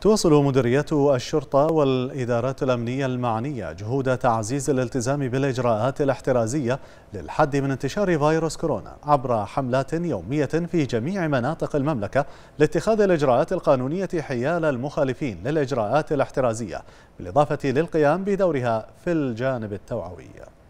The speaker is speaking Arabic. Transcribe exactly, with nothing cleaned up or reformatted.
تواصل مديريات الشرطة والإدارات الأمنية المعنية جهود تعزيز الالتزام بالإجراءات الاحترازية للحد من انتشار فيروس كورونا عبر حملات يومية في جميع مناطق المملكة لاتخاذ الإجراءات القانونية حيال المخالفين للإجراءات الاحترازية، بالإضافة للقيام بدورها في الجانب التوعوي.